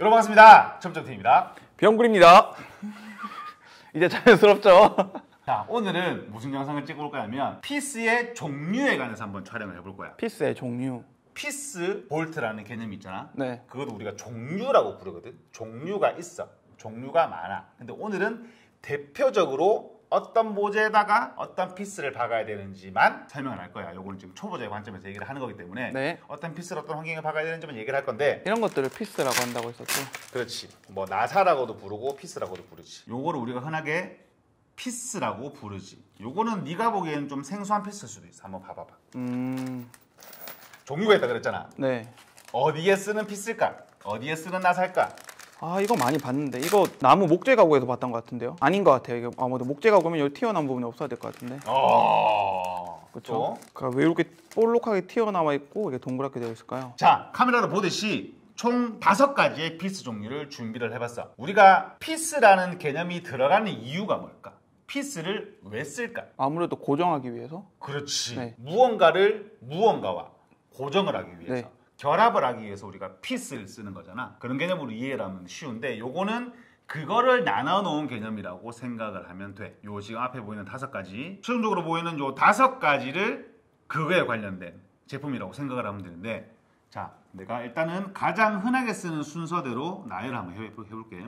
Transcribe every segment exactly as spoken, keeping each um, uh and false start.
여러분 반갑습니다. 첨점팀입니다. 병굴입니다. 이제 자연스럽죠? 자, 오늘은 무슨 영상을 찍어볼까 하면 피스의 종류에 관해서 한번 촬영을 해볼 거야. 피스의 종류. 피스 볼트라는 개념이 있잖아. 네. 그것도 우리가 종류라고 부르거든. 종류가 있어. 종류가 많아. 근데 오늘은 대표적으로 어떤 모재에다가 어떤 피스를 박아야 되는지만 설명을 할 거야. 요거는 지금 초보자의 관점에서 얘기를 하는 거기 때문에 네. 어떤 피스를 어떤 환경에 박아야 되는지만 얘기를 할 건데, 이런 것들을 피스라고 한다고 했었죠. 그렇지. 뭐 나사라고도 부르고 피스라고도 부르지. 요거를 우리가 흔하게 피스라고 부르지. 요거는 네가 보기에는 좀 생소한 피스일 수도 있어. 한번 봐봐봐. 음. 종류가 있다 그랬잖아. 네. 어디에 쓰는 피스일까? 어디에 쓰는 나사일까? 아, 이거 많이 봤는데 이거 나무 목재 가구에서 봤던 것 같은데요? 아닌 것 같아요. 이게 아무래도 목재 가구면 여기 튀어나온 부분이 없어야 될 것 같은데. 어. 그렇죠. 그러니까 왜 이렇게 볼록하게 튀어나와 있고 이게 동그랗게 되어 있을까요? 자, 카메라로 보듯이 총 다섯 가지의 피스 종류를 준비를 해봤어. 우리가 피스라는 개념이 들어가는 이유가 뭘까? 피스를 왜 쓸까? 아무래도 고정하기 위해서. 그렇지. 네. 무언가를 무언가와 고정을 하기 위해서. 네. 결합을 하기 위해서 우리가 피스를 쓰는 거잖아. 그런 개념으로 이해를 하면 쉬운데, 요거는 그거를 나눠 놓은 개념이라고 생각을 하면 돼. 요 지금 앞에 보이는 다섯 가지, 최종적으로 보이는 요 다섯 가지를 그거에 관련된 제품이라고 생각을 하면 되는데, 자, 내가 일단은 가장 흔하게 쓰는 순서대로 나열을 한번 해, 해볼게.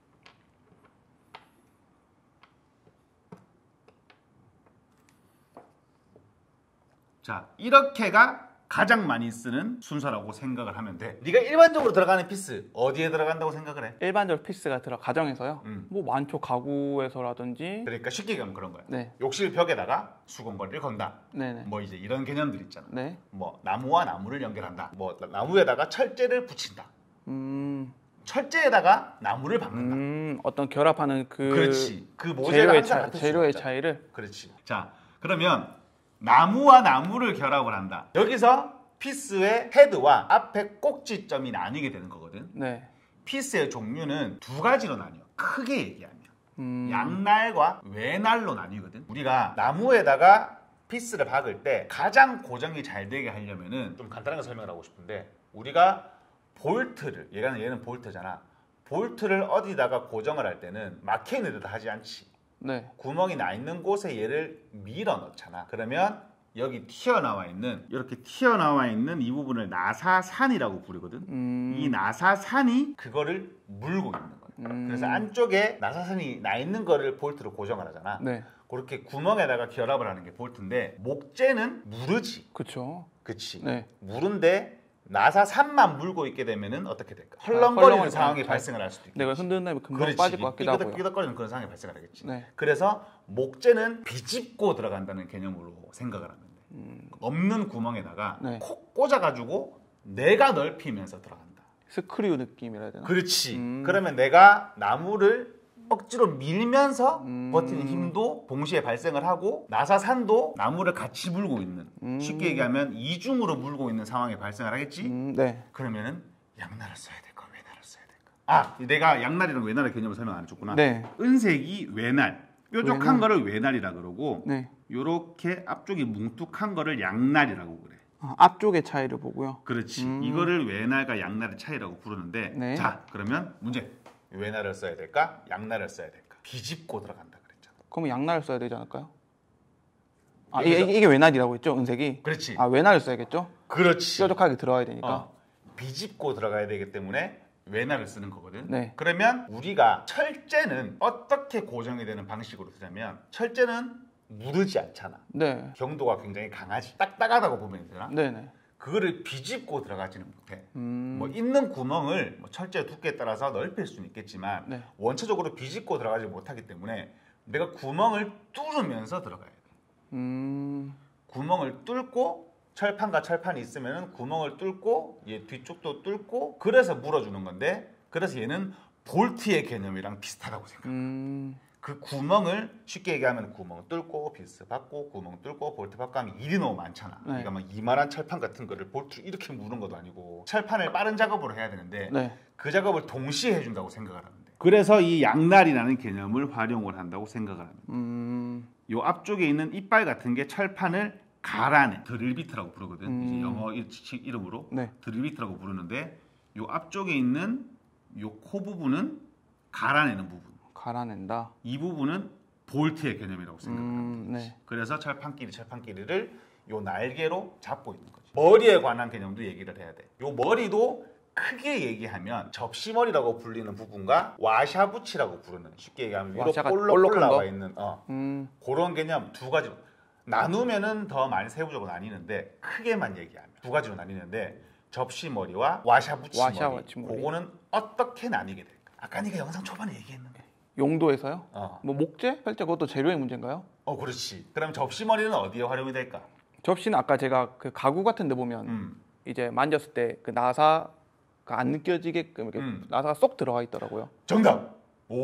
자, 이렇게가 가장 많이 쓰는 순서라고 생각을 하면 돼. 네가 일반적으로 들어가는 피스 어디에 들어간다고 생각을 해? 일반적으로 피스가 들어 가정에서요. 음. 뭐 많죠. 가구에서라든지. 그러니까 쉽게 얘기하면 그런 거야. 네. 욕실 벽에다가 수건거리를 건다. 네네. 뭐 이제 이런 개념들 있잖아. 네. 뭐 나무와 나무를 연결한다. 뭐 나무에다가 철제를 붙인다. 음. 철제에다가 나무를 박는다. 음. 어떤 결합하는 그. 그렇지. 그 모재가 재료의 항상 차, 같을 재료의 수가 없잖아. 차이를. 그렇지. 자, 그러면 나무와 나무를 결합을 한다. 여기서 피스의 헤드와 앞에 꼭지점이 나뉘게 되는 거거든. 네. 피스의 종류는 두 가지로 나뉘어. 크게 얘기하면 음. 양날과 외날로 나뉘거든. 우리가 나무에다가 피스를 박을 때 가장 고정이 잘 되게 하려면은 좀 간단하게 설명을 하고 싶은데, 우리가 볼트를, 얘는 얘는 볼트잖아. 볼트를 어디다가 고정을 할 때는 막혀있는 데다 하지 않지. 네. 구멍이 나 있는 곳에 얘를 밀어 넣잖아. 그러면 여기 튀어나와 있는, 이렇게 튀어나와 있는 이 부분을 나사산이라고 부르거든. 음. 이 나사산이 그거를 물고 있는 거야. 음. 그래서 안쪽에 나사산이 나 있는 거를 볼트로 고정을 하잖아. 네. 그렇게 구멍에다가 결합을 하는 게 볼트인데, 목재는 무르지. 그렇죠. 그치. 네. 무른데 나사산만 물고 있게 되면은 어떻게 될까? 아, 헐렁거리는 헐렁거리는 상황이 잘- 발생을 할 수도 있겠지. 내가 흔드는 다음에 금방 그렇지. 빠질 것 같기도 하고요. 삐그덕삐그덕거리는 그런 상황이 발생을 하겠지. 네. 그래서 목재는 비집고 들어간다는 개념으로 생각을 하면 돼. 음. 없는 구멍에다가 네. 콕 꽂아가지고 내가 넓히면서 들어간다. 스크류 느낌이라 해야 되나? 그렇지. 음. 그러면 내가 나무를 억지로 밀면서 음. 버티는 힘도 동시에 발생을 하고, 나사산도 나무를 같이 물고 있는, 음. 쉽게 얘기하면 이중으로 물고 있는 상황이 발생을 하겠지. 음, 네. 그러면은 양날을 써야 될까, 외날을 써야 될까? 아, 내가 양날이랑 외날의 개념을 설명 안 해줬구나. 네. 은색이 외날, 뾰족한 외날. 거를 외날이라 그러고, 네. 요렇게 앞쪽이 뭉툭한 거를 양날이라고 그래. 아, 앞쪽의 차이를 보고요. 그렇지. 음. 이거를 외날과 양날의 차이라고 부르는데, 네. 자, 그러면 문제. 외날을 써야 될까, 양날을 써야 될까? 비집고 들어간다 그랬잖아. 그러면 양날을 써야 되지 않을까요? 아, 여기서- 이게, 이게 외날이라고 했죠? 은색이? 그렇지. 아, 외날을 써야겠죠? 그렇지. 뾰족하게 들어가야 되니까. 어, 비집고 들어가야 되기 때문에 외날을 쓰는 거거든. 네. 그러면 우리가 철제는 어떻게 고정이 되는 방식으로 쓰자면, 철제는 무르지 않잖아. 네. 경도가 굉장히 강하지. 딱딱하다고 보면 되나? 네네. 그거를 비집고 들어가지는 못해. 음. 뭐 있는 구멍을 뭐 철제 두께에 따라서 넓힐 수는 있겠지만, 네. 원체적으로 비집고 들어가지 못하기 때문에 내가 구멍을 뚫으면서 들어가야 돼. 음. 구멍을 뚫고, 철판과 철판이 있으면 구멍을 뚫고 얘 뒤쪽도 뚫고, 그래서 물어주는 건데, 그래서 얘는 볼트의 개념이랑 비슷하다고 생각해. 음. 그 구멍을 쉽게 얘기하면 구멍 뚫고 비스 받고 구멍 뚫고 볼트 받고 하면 일이 너무 많잖아. 네. 그러니까 막 이만한 철판 같은 거를 볼트로 이렇게 무는 것도 아니고, 철판을 빠른 작업으로 해야 되는데 네. 그 작업을 동시에 해준다고 생각을 하면 돼. 그래서 이 양날이라는 개념을 활용을 한다고 생각을 합니다. 음. 요 앞쪽에 있는 이빨 같은 게 철판을 갈아내, 드릴비트라고 부르거든. 음. 이제 영어 이름으로 네. 드릴비트라고 부르는데, 요 앞쪽에 있는 요 코 부분은 갈아내는 부분. 갈아낸다. 이 부분은 볼트의 개념이라고 생각합니다. 음, 네. 그래서 철판끼리 철판끼리를 요 날개로 잡고 있는 거죠. 머리에 관한 개념도 얘기를 해야 돼. 요 머리도 크게 얘기하면 접시머리라고 불리는 부분과 와샤부치라고 부르는, 쉽게 얘기하면 위로 와샤가 볼록 볼록한 올라와 거? 있는 어, 음, 그런 개념 두 가지로 나누면은 더 많이 세부적으로 나뉘는데, 크게만 얘기하면 두 가지로 나뉘는데, 접시머리와 와샤부치 머리, 와샤부치 머리. 그거는 어떻게 나뉘게 될까? 아까 네가 영상 초반에 얘기했는데. 용도에서요? 어, 뭐 목재? 실제 그것도 재료의 문제인가요? 어 그렇지. 그럼 접시머리는 어디에 활용이 될까? 접시는 아까 제가 그 가구 같은 데 보면 음, 이제 만졌을 때 그 나사가 안 느껴지게끔 이렇게 음. 나사가 쏙 들어가 있더라고요. 정답.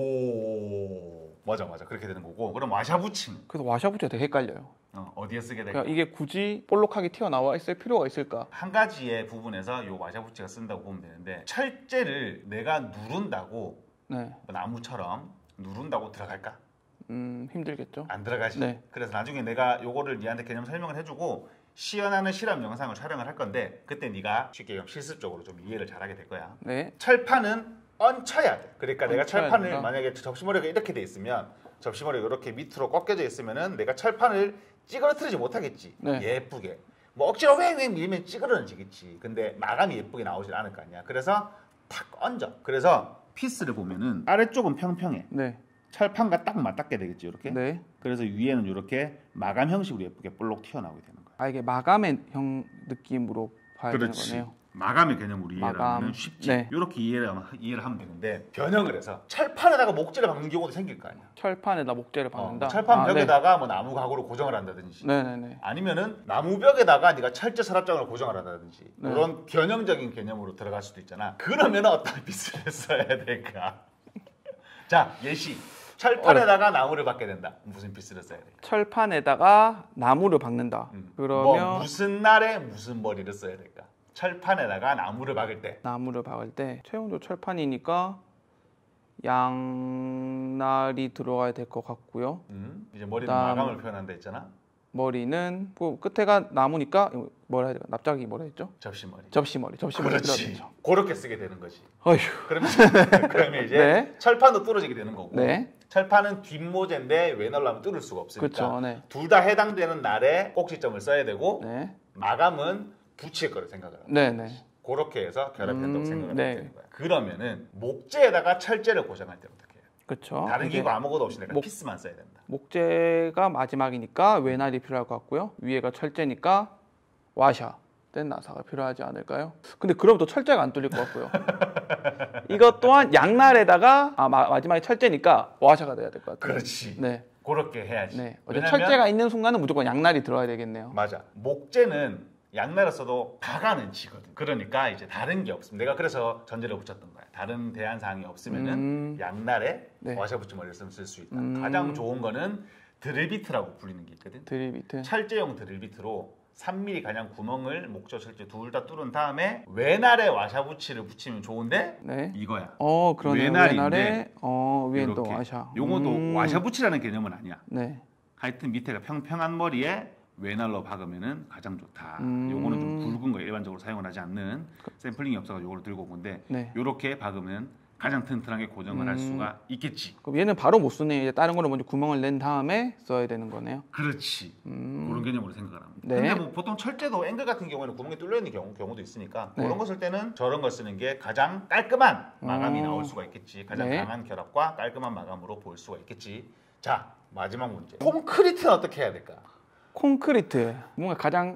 오, 맞아 맞아, 그렇게 되는 거고. 그럼 와샤부치는 그래서 와샤부치가 되게 헷갈려요. 어, 어디에 쓰게 될까? 그러니까 이게 굳이 볼록하게 튀어나와 있을 필요가 있을까? 한 가지의 부분에서 요 와샤부치가 쓴다고 보면 되는데, 철제를 내가 누른다고 네, 나무처럼 누른다고 들어갈까? 음 힘들겠죠. 안 들어가지. 네. 그래서 나중에 내가 요거를 니한테 개념 설명을 해주고 시연하는 실험 영상을 촬영을 할 건데, 그때 네가 쉽게 얘기하면 실습적으로 좀 이해를 잘하게 될 거야. 네, 철판은 얹혀야 돼. 그러니까 내가 얹혀야 철판을 된다. 만약에 접시머리가 이렇게 돼 있으면, 접시머리가 이렇게 밑으로 꺾여져 있으면은 내가 철판을 찌그러뜨리지 못하겠지. 네. 예쁘게. 뭐 억지로 왱왱 밀면 찌그러지겠지. 근데 마감이 예쁘게 나오질 않을 거 아니야. 그래서 탁 얹어. 그래서 피스를 보면은 아래쪽은 평평해. 네, 철판과 딱 맞닿게 되겠지, 이렇게. 네. 그래서 위에는 이렇게 마감 형식으로 예쁘게 볼록 튀어나오게 되는 거야. 아 이게 마감의 형 느낌으로 봐야 되는 거네요. 마감의 개념으로 이해를 마감. 하면 쉽지. 네. 이렇게 이해를 하면, 이해를 하면 되는데, 변형을 해서 철판에다가 목재를 박는 경우도 생길 거 아니야. 철판에다 목재를 어, 박는다. 철판 아, 벽에다가 뭐 나무 가구로 고정을 한다든지, 네, 네, 네. 아니면은 나무 벽에다가 네가 철제 서랍장을 고정을 한다든지, 네. 그런 변형적인 개념으로 들어갈 수도 있잖아. 그러면 어떤 빗을 써야 될까? 자, 예시. 철판에다가 나무를 박게 된다. 무슨 빗을 써야 될까? 철판에다가 나무를 박는다. 음. 그러면 뭐 무슨 날에 무슨 머리를 써야 될까? 철판에다가 나무를 박을 때. 나무를 박을 때 최용도 철판이니까 양날이 들어가야 될 것 같고요. 음, 이제 머리는 그다음- 마감을 표현한다 했잖아. 머리는 뭐 끝에가 나무니까 뭐라 해야 될까? 납작이 뭐라 했죠? 접시머리. 접시머리. 접시머리 그렇지. 들어가죠. 그렇게 쓰게 되는 거지. 어휴. 그러면, 그러면 이제 네. 철판도 뚫어지게 되는 거고. 네. 철판은 뒷모재인데 왼날로 하면 뚫을 수가 없으니까. 그렇죠. 네. 둘 다 해당되는 날에 꼭지점을 써야 되고, 네. 마감은 붙일 거를 생각을 하고. 네, 네. 그렇게 해서 결합이 된다고 음, 생각을 네. 하면 되는 거야. 그러면은 목재에다가 철제를 고정할 때 어떻게 해요? 그렇죠. 다른 이게 기구 아무것도 없이 내가 목- 피스만 써야 된다. 목재가 마지막이니까 외날이 필요할 것 같고요. 위에가 철제니까 와샤 된 나사가 필요하지 않을까요? 근데 그럼 또 철제가 안 뚫릴 것 같고요. 이것 또한 양날에다가 아 마, 마지막에 철제니까 와샤가 돼야 될 것 같아요. 그렇지. 네, 그렇게 해야지. 네. 어제 왜냐면 철제가 있는 순간은 무조건 양날이 들어야 되겠네요. 맞아. 목재는 양날을 써도 가가는 지거든. 그러니까 이제 다른 게 없음. 내가 그래서 전제를 붙였던 거야. 다른 대안 사항이 없으면은 음. 양날에 네. 와샤부치 머리를 쓰면 쓸 수 있다. 음. 가장 좋은 거는 드릴비트라고 불리는 게 있거든. 드릴비트. 철제용 드릴비트로 삼 밀리미터 가량 구멍을 목재 철제 둘 다 뚫은 다음에 외날에 와샤부치를 붙이면 좋은데 네. 이거야. 어 그러네. 외날인데 외날에 어 위엔 또 이렇게. 와샤. 요것도 음. 와샤부치라는 개념은 아니야. 네. 하여튼 밑에가 평평한 머리에 외날로 박으면은 가장 좋다. 음. 요거는 좀 굵은 거 일반적으로 사용을 하지 않는 샘플링이 없어서 요거를 들고 온 건데 네. 요렇게 박으면 가장 튼튼하게 고정을 할 음. 수가 있겠지. 그럼 얘는 바로 못 쓰네. 이제 다른 거는 먼저 구멍을 낸 다음에 써야 되는 거네요. 그렇지. 음. 그런 개념으로 생각을 합니다. 네. 근데 뭐 보통 철제도 앵글 같은 경우에는 구멍이 뚫려 있는 경우, 경우도 있으니까 네. 그런 거 쓸 때는 저런 걸 쓰는 게 가장 깔끔한 마감이 어. 나올 수가 있겠지. 가장 네. 강한 결합과 깔끔한 마감으로 볼 수가 있겠지. 자, 마지막 문제. 콘크리트는 어떻게 해야 될까? 콘크리트 뭔가 가장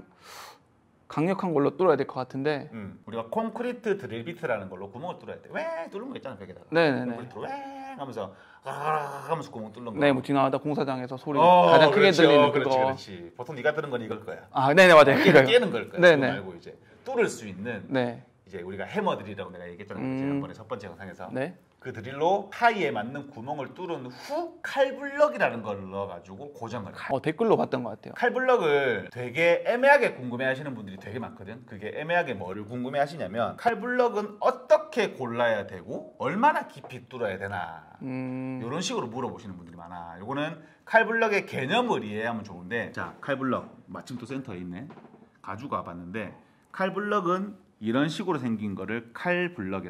강력한 걸로 뚫어야 될 것 같은데. 음, 우리가 콘크리트 드릴비트라는 걸로 구멍을 뚫어야 돼. 왜 뚫는 거 있잖아, 벽에다가. 네네네. 콘크리트로 왜 하면서 아 하면서 구멍 뚫는 거. 네, 뭐 지나가다 공사장에서 소리 어, 가장 크게 그렇죠. 들리는 그렇지, 그거. 그렇지. 보통 네가 들은 건 이걸 거야. 아, 네네 맞아요. 깨, 그거요. 깨는 걸 거야. 네네. 그거 말고 이제 뚫을 수 있는 네, 이제 우리가 해머드릴이라고 내가 얘기했잖아. 음. 지난번에 첫 번째 영상에서. 네. 그 드릴로 파이에 맞는 구멍을 뚫은 후 칼블럭이라는 걸 넣어가지고 고정을 해. 어 댓글로 봤던 것 같아요. 칼블럭을 되게 애매하게 궁금해하시는 분들이 되게 많거든. 그게 애매하게 뭐를 궁금해하시냐면 칼블럭은 어떻게 골라야 되고 얼마나 깊이 뚫어야 되나 음, 이런 식으로 물어보시는 분들이 많아. 요거는 칼블럭의 개념을 이해하면 좋은데, 자 칼블럭 마침 또 센터에 있네. 가지고 와봤는데 칼블럭은 이런 식으로 생긴 거를 칼블럭이라 그래.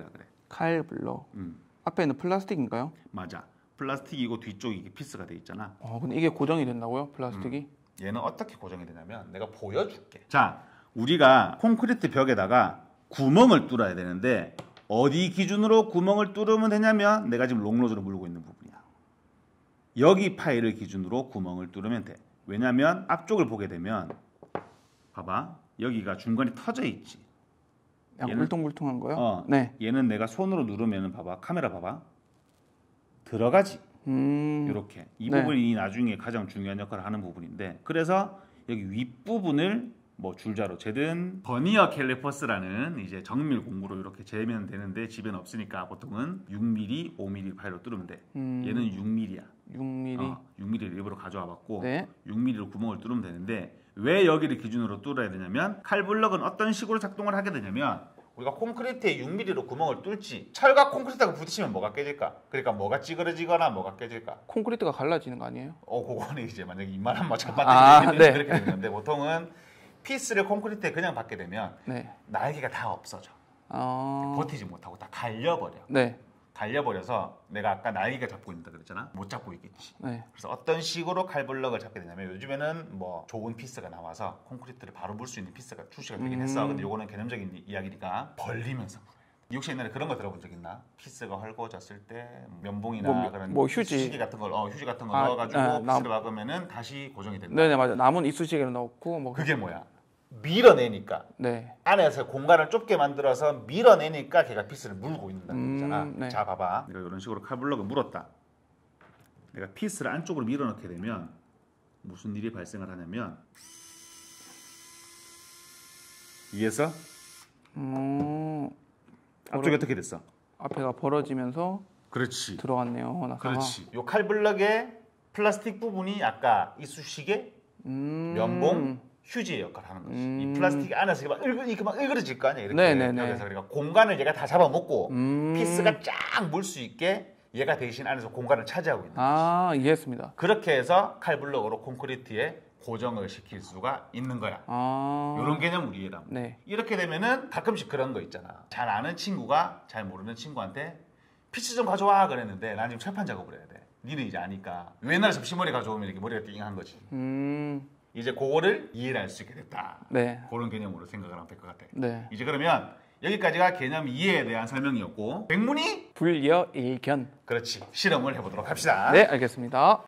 칼블럭. 음, 앞에는 플라스틱인가요? 맞아. 플라스틱이고 뒤쪽이 이게 피스가 돼 있잖아. 어, 근데 이게 고정이 된다고요? 플라스틱이? 얘는 어떻게 고정이 되냐면 내가 보여줄게. 자, 우리가 콘크리트 벽에다가 구멍을 뚫어야 되는데 어디 기준으로 구멍을 뚫으면 되냐면 내가 지금 롱로즈로 물고 있는 부분이야. 여기 파일을 기준으로 구멍을 뚫으면 돼. 왜냐면 앞쪽을 보게 되면 봐봐. 여기가 중간에 터져 있지. 약간 얘는- 울퉁불퉁한 거요? 어, 네. 얘는 내가 손으로 누르면 봐봐. 카메라 봐봐. 들어가지. 음. 이렇게. 이 네. 부분이 나중에 가장 중요한 역할을 하는 부분인데 그래서 여기 윗부분을 뭐 줄자로 재든 버니어 캘리퍼스라는 이제 정밀 공구로 이렇게 재면 되는데 집에는 없으니까 보통은 육 밀리미터, 오 밀리미터 파일로 뚫으면 돼. 음. 얘는 육 밀리미터야. 육 밀리미터. 어, 육 밀리미터를 일부러 가져와 봤고 네. 육 밀리미터로 구멍을 뚫으면 되는데 왜 여기를 기준으로 뚫어야 되냐면 칼블럭은 어떤 식으로 작동을 하게 되냐면 우리가 콘크리트에 육 밀리미터로 구멍을 뚫지 철과 콘크리트하고 부딪히면 뭐가 깨질까? 그러니까 뭐가 찌그러지거나 뭐가 깨질까? 콘크리트가 갈라지는 거 아니에요? 어, 그거는 이제 만약에 이만한 뭐첫 아, 번째 네. 그렇게 되는데 보통은 피스를 콘크리트에 그냥 받게 되면 네. 날개가 다 없어져. 아. 버티지 못하고 다 갈려버려. 네. 갈려버려서 내가 아까 날개가 잡고 있는다 그랬잖아. 못 잡고 있겠지. 네. 그래서 어떤 식으로 칼블럭을 잡게 되냐면 요즘에는 뭐 좋은 피스가 나와서 콘크리트를 바로 물 수 있는 피스가 출시가 되긴 했어. 음. 근데 요거는 개념적인 이야기니까 벌리면서 물어요. 혹시 옛날에 그런 거 들어본 적 있나? 피스가 헐거워졌을 때 면봉이나 뭐, 그런 뭐 휴지. 휴지 같은 걸, 어, 휴지 같은 거 아, 넣어가지고 아, 나- 피스를 박으면은 다시 고정이 된다. 네네 맞아. 남은 이쑤시개를 넣고 뭐. 그게 뭐야? 밀어내니까 네. 안에서 공간을 좁게 만들어서 밀어내니까 걔가 피스를 물고 있는다는 음, 거잖아. 네. 자, 봐봐. 내가 이런 식으로 칼블럭을 물었다. 내가 피스를 안쪽으로 밀어넣게 되면 무슨 일이 발생을 하냐면 위에서 음. 앞쪽이 어떻게 됐어? 앞에가 벌어지면서 그렇지. 들어갔네요. 나사가. 그렇지. 요 칼블럭의 플라스틱 부분이 아까 이쑤시개, 음. 면봉, 휴지의 역할을 하는 거지. 음. 이 플라스틱 안에서 막 일그 이렇게 막 일그러질 거 아니야. 이렇게 네네네. 벽에서 그러니까 공간을 얘가 다 잡아먹고 음. 피스가 쫙 물 수 있게 얘가 대신 안에서 공간을 차지하고 있는 거지. 아 이해했습니다. 그렇게 해서 칼블럭으로 콘크리트에 고정을 시킬 수가 있는 거야. 아. 이런 개념 우리 이해라. 네. 이렇게 되면은 가끔씩 그런 거 있잖아. 잘 아는 친구가 잘 모르는 친구한테 피스 좀 가져와 그랬는데 난 지금 철판 작업을 해야 돼. 니는 이제 아니까. 옛날에 접시머리 가져오면 이렇게 머리가 띵한 거지. 음. 이제 그거를 이해를 할 수 있게 됐다. 네. 그런 개념으로 생각을 하면 될 것 같아. 네. 이제 그러면 여기까지가 개념 이해에 대한 설명이었고 백문이 불여일견. 그렇지 실험을 해보도록 합시다. 네 알겠습니다.